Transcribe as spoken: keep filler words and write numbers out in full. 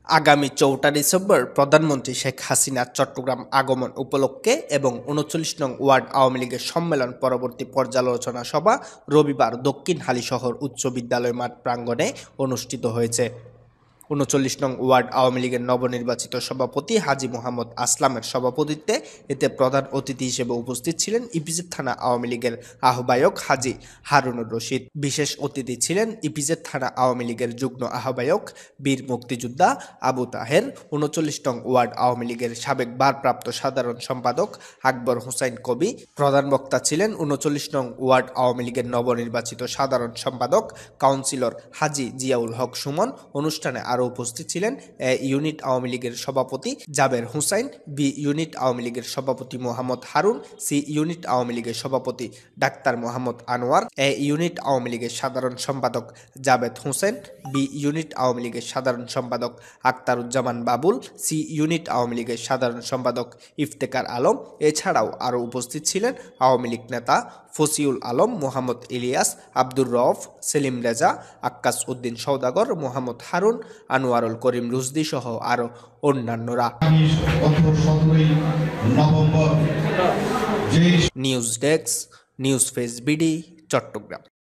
আগামী চৌঠা ডিসেম্বর প্রধানমন্ত্রী শেখ হাসিনার চট্টগ্রাম আগমন উপলক্ষে এবং উনচল্লিশ নং ওয়ার্ড আওয়ামী লীগের সম্মেলন পরবর্তী পর্যালোচনা সভা রবিবার দক্ষিণ হালিশহর উচ্চ বিদ্যালয় মাঠ প্রাঙ্গণে অনুষ্ঠিত হয়েছে। উনচল্লিশ নং ওয়ার্ড আওয়ামী লীগের নবনির্বাচিত সভাপতি হাজী মোহাম্মদ আসলামের সভাপতিত্বে এতে প্রধান অতিথি হিসেবে উপস্থিত ছিলেন ইপিজেড থানা আওয়ামী লীগের আহ্বায়ক হাজী হারুনুর রশিদ। বিশেষ অতিথি ছিলেন ইপিজেড থানা আওয়ামী লীগের যুগ্ম আহ্বায়ক বীর মুক্তিযোদ্ধা আবু তাহের, উনচল্লিশ নং ওয়ার্ড আওয়ামী লীগের সাবেক ভারপ্রাপ্ত সাধারণ সম্পাদক আকবর হোসাইন কবি। প্রধান বক্তা ছিলেন উনচল্লিশ নং ওয়ার্ড আওয়ামী লীগের নবনির্বাচিত সাধারণ সম্পাদক কাউন্সিলর হাজী জিয়াউল হক সুমন। অনুষ্ঠানে আরও উপস্থিত ছিলেন এ ইউনিট আওয়ামী লীগের সভাপতি জাবের হুসাইন, বি ইউনিট আওয়ামী লীগের সভাপতি মোহাম্মদ হারুন, সি ইউনিট আওয়ামী লীগের সভাপতি ডাক্তার মোহাম্মদ আনোয়ার, এ ইউনিট আওয়ামী লীগের সাধারণ সম্পাদক জাবেদ হোসেন, বি ইউনিট আওয়ামী লীগের সাধারণ সম্পাদক আক্তারুজ্জামান বাবুল, সি ইউনিট আওয়ামী লীগের সাধারণ সম্পাদক ইফতেখার আলম। এছাড়াও আরও উপস্থিত ছিলেন আওয়ামী লীগ নেতা ফসিউল আলম, মোহাম্মদ ইলিয়াস, আব্দুর রউফ, সেলিম রেজা, আক্কাস উদ্দিন সওদাগর, মোহাম্মদ হারুন, আনোয়ারুল করিম রুজদি সহ আরও অন্যান্যরা। News desk, news face BD, Chittagong.